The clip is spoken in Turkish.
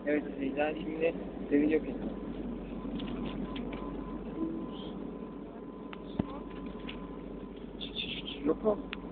Evet Zeyda şimdi seni yok et. Yok mu?